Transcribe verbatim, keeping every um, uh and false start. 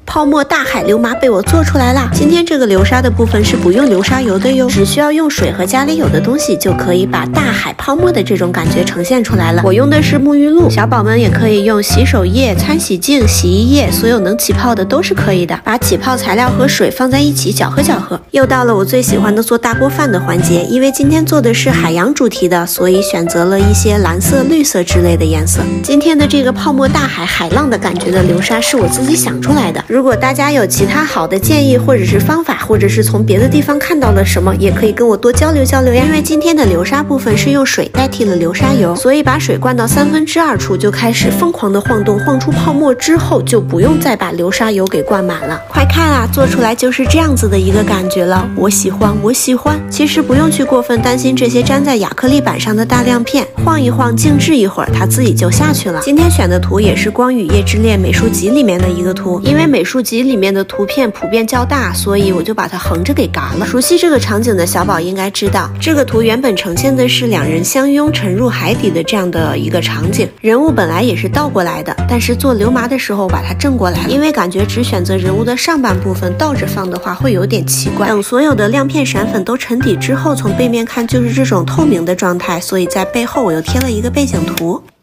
泡沫大海流麻被我做出来啦！今天这个流沙的部分是不用流沙油的哟，只需要用水和家里有的东西就可以把大海泡沫的这种感觉呈现出来了。我用的是沐浴露，小宝们也可以用洗手液、餐洗净、洗衣液，所有能起泡的都是可以的。把起泡材料和水放在一起搅和搅和。又到了我最喜欢的做大锅饭的环节，因为今天做的是海洋主题的，所以选择了一些蓝色、绿色之类的颜色。今天的这个泡沫大海海浪的感觉的流沙是我自己想出来的。如果大家有其他好的建议或者是方法，或者是从别的地方看到了什么，也可以跟我多交流交流呀。因为今天的流沙部分是用水代替了流沙油，所以把水灌到三分之二处就开始疯狂的晃动，晃出泡沫之后就不用再把流沙油给灌满了。快看啊，做出来就是这样子的一个感觉了，我喜欢我喜欢。其实不用去过分担心这些粘在亚克力板上的大亮片，晃一晃静置一会儿它自己就下去了。今天选的图也是光与夜之恋美术集里面的一个图，因为美术集里面的图片普遍较大，所以我就把它横着给嘎了。熟悉这个场景的小宝应该知道，这个图原本呈现的是两人相拥沉入海底的这样的一个场景，人物本来也是倒过来的，但是做流麻的时候把它正过来了，因为感觉只选择人物的上半部分倒着放的话会有点奇怪。等所有的亮片闪粉都沉底之后，从背面看就是这种透明的状态，所以在背后我又贴了一个背景图。